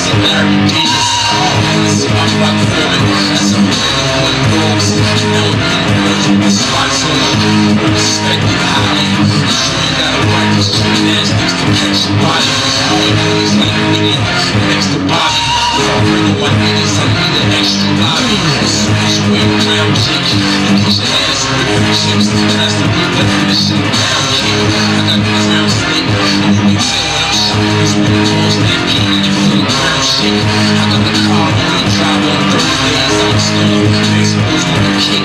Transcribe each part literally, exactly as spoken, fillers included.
a Larry Davis. This is my rock feeling. That's a feeling when it goes. Now I'm in the world with the spots on it. Respect you highly. You sure you got a right to gymnastics to catch your body. Only please like a million next to Bobby. If I bring the one niggas, I need an extra lobby. As soon as you wave around, Jake, you get your ass ripped with chips. And that's the real definition of down kick. I got the ground stick, and you can tell when I'm shooting this one balls that beat, and you feel the ground shake. I got the car on the drive on Thursdays. I'm a star, Mexico's with a kick.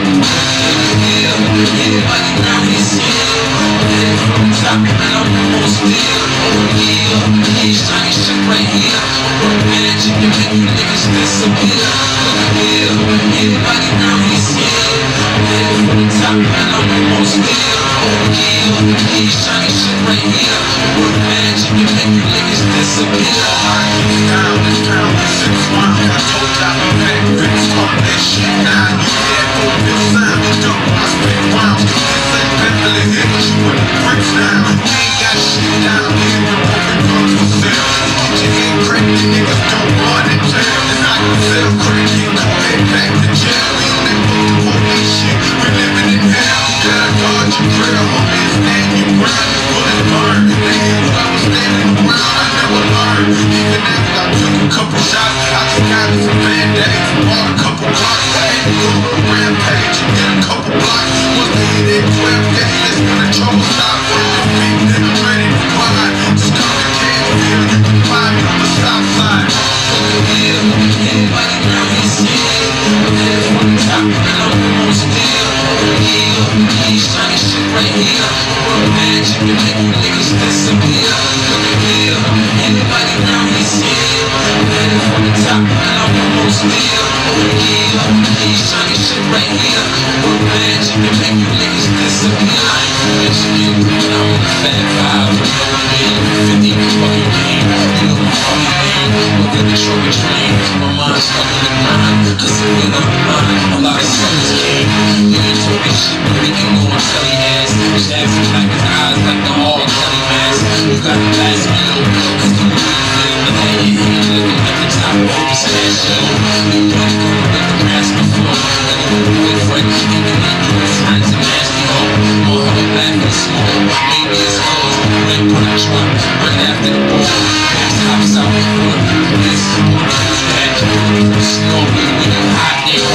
Yeah, everybody around here scared. Yeah, from the top, and I'm almost there. Oh yeah, yeah, shiny shit right here. Work magic and make you niggas disappear. Yeah, everybody around here scared. Yeah, from the top, and I'm almost there. Oh yeah, yeah, shiny shit right here. Work magic and make you niggas disappear. Down, down, six one. I told y'all I'm back, bitch, talk that shit now. You can't go this time, don't I spit rounds. This ain't Beverly Hills, you put the bricks down. We ain't got shit down here, we're broken guns for sale. Get your head cracked, the niggas don't run in jail. And I can sell crack, get caught, head back to jail. We on that fucking police shit, we living in hell. You gotta guard your trail, homie, stand your ground, your bullets burn. They knew I was standing around, I never learned. Even after I took a couple shots, I just got some band-aids and bought a couple blocks. I had to go on a rampage and get a couple blocks. Once they hit that twelve gauge, that's when the trouble stopped. Working big niggas ready to ride. Just come to Canfield, you can find me on the south side. Yeah, everybody around here scared. Yeah, from the top, and I'm almost there. Yeah, yeah, shiny shit right here. Work magic and make you niggas disappear. Yeah, everybody around here scared. Yeah, from the top, and I'm almost there. Yeah, yeah, shiny shit right here. Work magic and make you niggas disappear. I ain't mention you, but I'm in the fat five. No man, fifty, fucking game. You know my fucking name. Look at the truck and train. My mind's stuck in the grind. Cause it went up mine. A lot of suckers came. You ain't talking shit, but we can go and tell your ass. Just acting like his eyes like the all Kelly mask. You got the last meal, cause the movie film. And then you ain't looking at the top of the smash show. You don't go with the grass before. And the boyfriend, you can eat your friends and nasty hoe. More of a back and small. Maybe it's closed. Red put a truck right after the ball. Pass hops out. Work this, work this, that. Snow me when you hot there.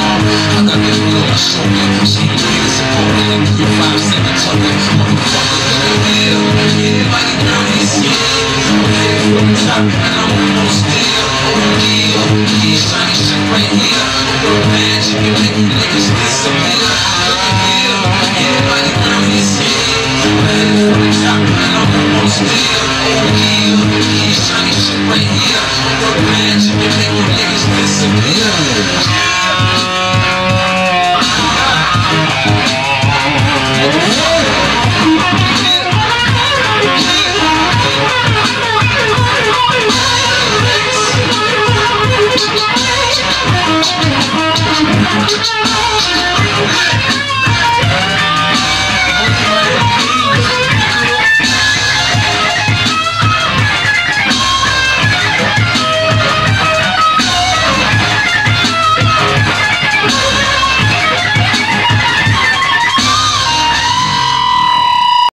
I got this girl on my shoulder. She ain't niggas supporting like three, five, seven tucker. Motherfucker, yeah, everybody around here scared. Yeah, from the top, and I'm almost there. Yeah, yeah, shiny shit right here. Work magic and make you niggas disappear. Yeah, everybody around here scared. Yeah, from the top, and I'm almost there.